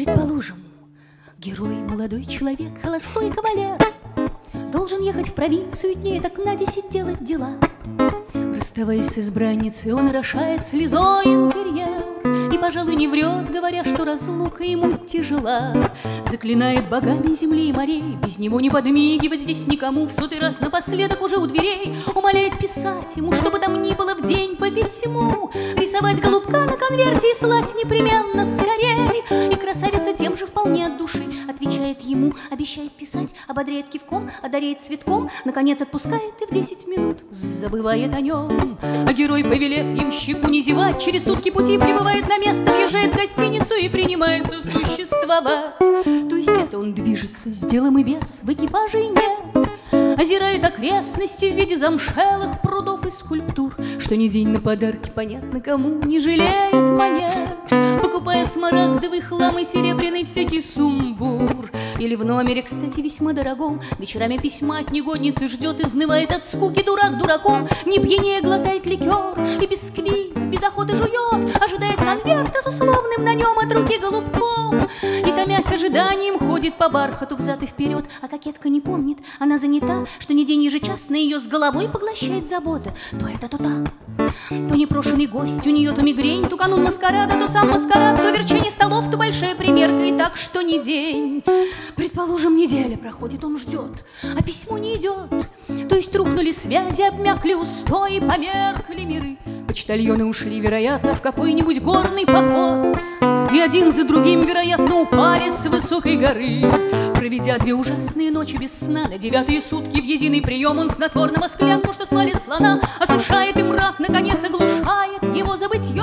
Предположим, герой, молодой человек, холостой кавалер, должен ехать в провинцию дней так на 10 делать дела. Расставаясь с избранницей, он орошает слезой интерьер и, пожалуй, не врет, говоря, что разлука ему тяжела. Заклинает богами земли и морей без него не подмигивать здесь никому. В сотый раз напоследок уже у дверей умоляет писать ему, что бы там ни было в день по письму, рисовать голубка на конверте и слать непременно скорей. И красавица тем же вполне от души отвечает ему, обещает писать, ободряет кивком, одаряет цветком, наконец отпускает и в 10 минут забывает о нем. А герой, повелев ямщику не зевать, через сутки пути прибывает на место, въезжает в гостиницу и принимается существовать. То есть это он движется с делом и без, в экипаже и нет. Озирает окрестности в виде замшелых прудов и скульптур, что ни день на подарки, понятно кому, не жалеет монет, покупая смарагдовый хлам и серебряный всякий сумбур. Или в номере, кстати, весьма дорогом, вечерами письма от негодницы ждет, изнывает от скуки дурак дураком, не пьянее глотает ликер и бисквит без охоты жует, ожидает конверта с условным на нем от руки голубком. И, томясь ожиданием, ходит по бархату взад и вперед, а кокетка не помнит, она занята, что ни день ежечасно ее с головой поглощает забота. То это, то та, то непрошенный гость у нее, то мигрень, то канун маскарада, то сам маскарад, то верчение столов, то большая примерка, и так что ни день. Предположим, неделя проходит, он ждет, а письмо не идет. То есть рухнули связи, обмякли устои, померкли миры. Почтальоны ушли, вероятно, в какой-нибудь горный поход, и один за другим, вероятно, упали с высокой горы. Проведя 2 ужасные ночи без сна, на 9-е сутки в единый прием он снотворного склянку, что свалит слона, осушает и мрак, наконец, оглушает его забытье.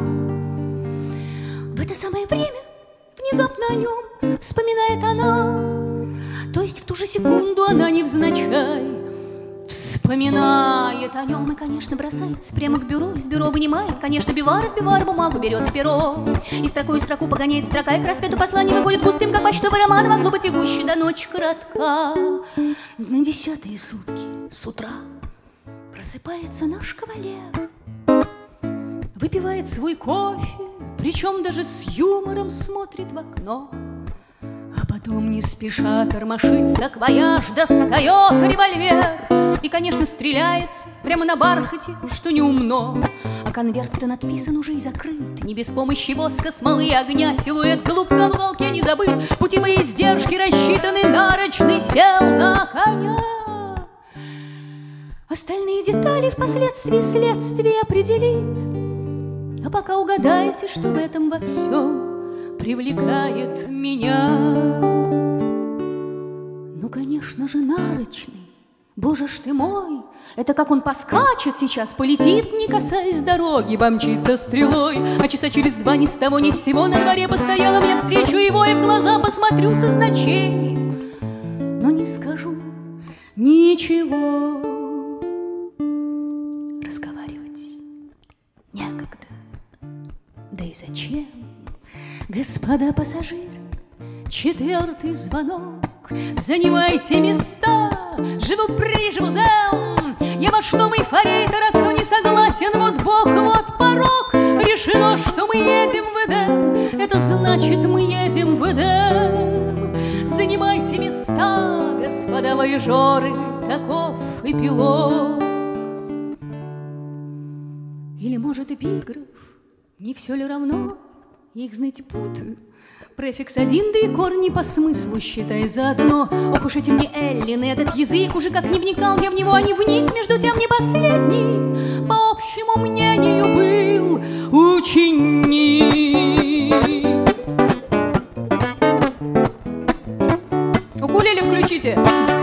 В это самое время внезапно о нем вспоминает она, то есть в ту же секунду она невзначай вспоминает о нем и, конечно, бросается прямо к бюро, из бюро вынимает, конечно, бивар из бивара бумагу берет и перо, и строкой строку погоняет строка, и к рассвету послание выходит густым, как почтовый роман, могло быть и гуще, до ночи коротка. На 10-е сутки с утра просыпается наш кавалер, выпивает свой кофе, причем даже с юмором смотрит в окно, а потом не спеша тормошит саквояж, достает револьвер и, конечно, стреляется прямо на бархате, что неумно. А конверт-то надписан уже и закрыт, не без помощи воска, смолы и огня. Силуэт голубка в уголке не забыт, путевые издержки рассчитаны, нарочный сел на коня. Остальные детали впоследствии следствие определит, а пока угадайте, что в этом во всем привлекает меня. Ну, конечно же, нарочный. Боже ж ты мой, это как он поскачет сейчас, полетит, не касаясь дороги, помчится стрелой, а часа через 2 ни с того ни с сего на дворе постоялом я встречу его и в глаза посмотрю со значением, но не скажу ничего. Разговаривать некогда, да и зачем? Господа пассажиры, 4-й звонок, занимайте места, живу-приживу зэм. Я в ночном эйфорейтер, а кто не согласен, вот бог, вот порог. Решено, что мы едем в Эдем, это значит, мы едем в Эдем. Занимайте места, господа вояжеры, таков эпилог. Или, может, эпиграф, не все ли равно? Их, знаете, путаю. Префикс один, да и корни по смыслу, считай заодно. Ох уж эти мне эллины, этот язык уже как не вникал я в него, а не вник, между тем не последний, по общему мнению, был ученик. Укулеле включите.